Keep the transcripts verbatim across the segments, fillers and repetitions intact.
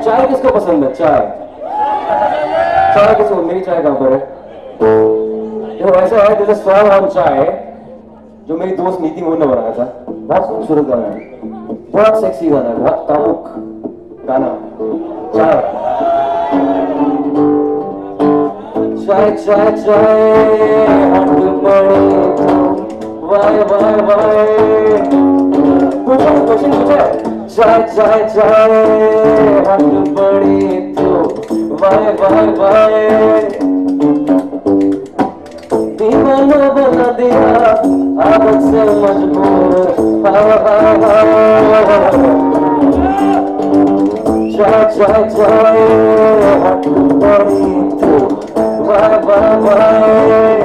चाय किसको पसंद है? चाय चाय किसको? मेरी चाय कहाँ पर है? देखो ऐसा है, जैसे सॉन्ग ऑन चाय जो मेरी दोस्त नीति मोहन ने बनाया था, बहुत खूबसूरत गाना है, बहुत सेक्सी गाना है, बहुत कामुक गाना। चाय चाय चाय चाय हट पड़े वाय वाय वाय। पूछो क्वेश्चन पूछे। चाय चाय चाय हट पड़ी तो वाय वाय वाय। दीवाना बना दिया आदत से मजबूर। चाय चाय चाय हट पड़ी तो वाय वाय वाय।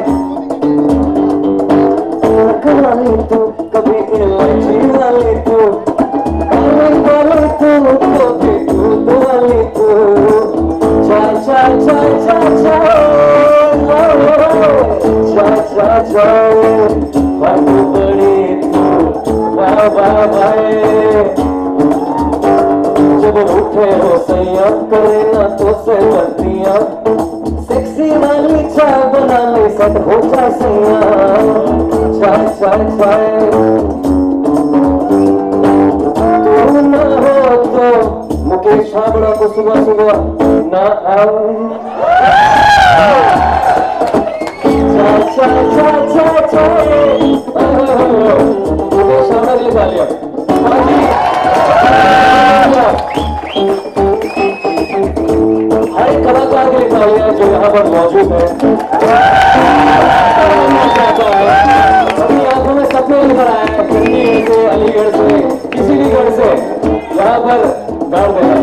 वाली तू कभी इलायची वाली तू, काली वाली तू, कभी दूध वाली तू। चाय चाय चाय चाय चाय चाय चाय चाय हट पड़ी तू वाह वाह वाह। जब उठे हो सैया करे ना तो से बत्तियां, सेक्सी वाली चाय बना ले सब हो जाए सैया। चाय चाय चाय तू ना हो तो मुकेश छाबड़ा को सुबह सुबह ना आओ। चाय चाय चाय चाय चाय मुकेश छाबड़ा के लिए गा लिया। हर एक कलाकार के लिए गा लिया जो यहाँ पर मौजूद है। अभी आंखों में सपने लेकर आया है, दिल्ली से, अलीगढ़ से, किसी भी गढ़ से यहाँ पर गाड़ देगा।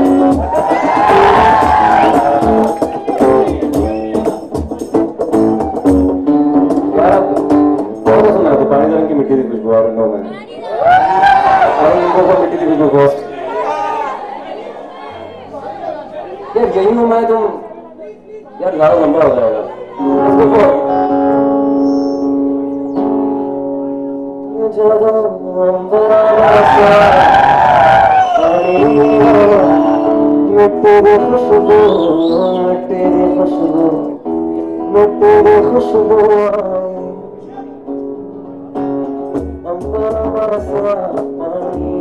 यार बहुत सुना था पानी रंग की मिट्टी की खुशबू और रंगों में मिट्टी की खुशबू को। यार यही हूँ मैं, तुम यार ज्यादा लंबा हो जाएगा। तेरी खुशबू तेरी खुशबू तेरी खुशबू अंबर बरसा पानी।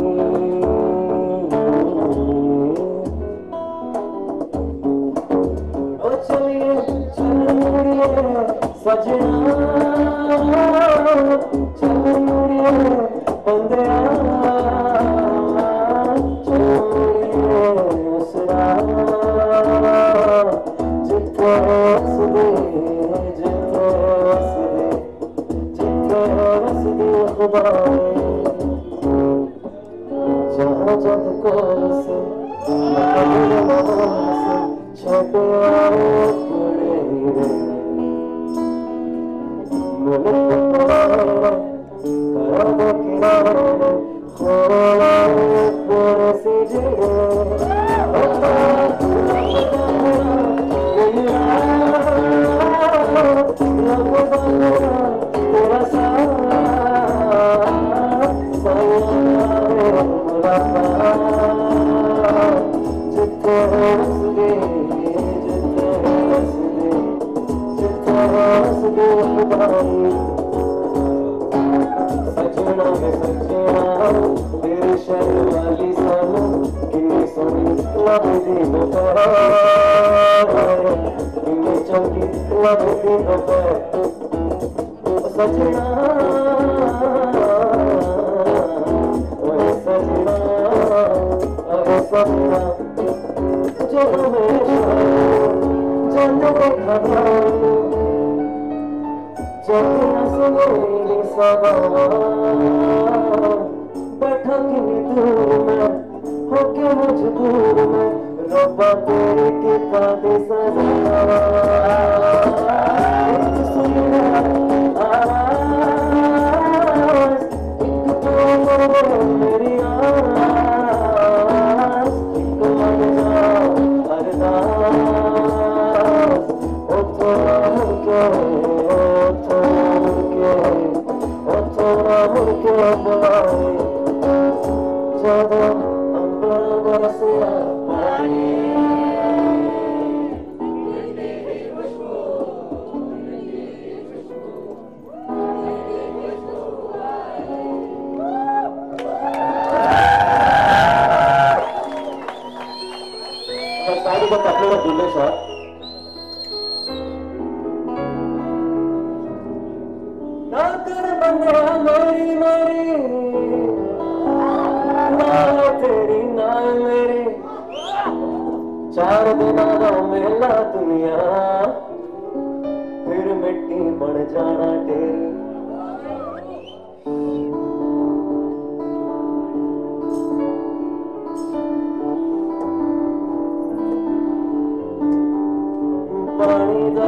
ओ चलिए चलिए सजना चलिए बंदिया जहाँ जब कौन से छोटे पूरे सजना में सजना तेरे शहर वाली सानू किन्नी सोनी लगदी बता, किन्नी चंगी लगदी बता। सजना ओए सजना अरे सजना जो हमेशा जाने को खबर चलना सुनेगी सवा बैठा किन्नी दूर में होके मजबूर में रब्बा तेरे की तादी सजा सुनना आवाज एक तो मेरी आवाज एक मन जाओ अरदास ओ तो क्या Jada, I'm gonna see you. Side का अपने का दुल्ले शॉट ना कर बंदा मेरी मेरी ना तेरी ना मेरी चार दिन का मेला दुनिया फिर मिट्टी बन जाना तेरी पानी दा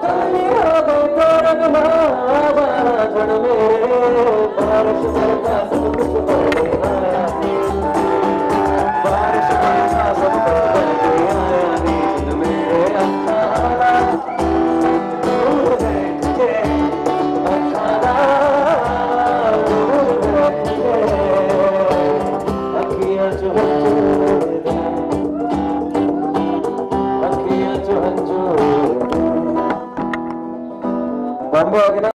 बारिश बरसा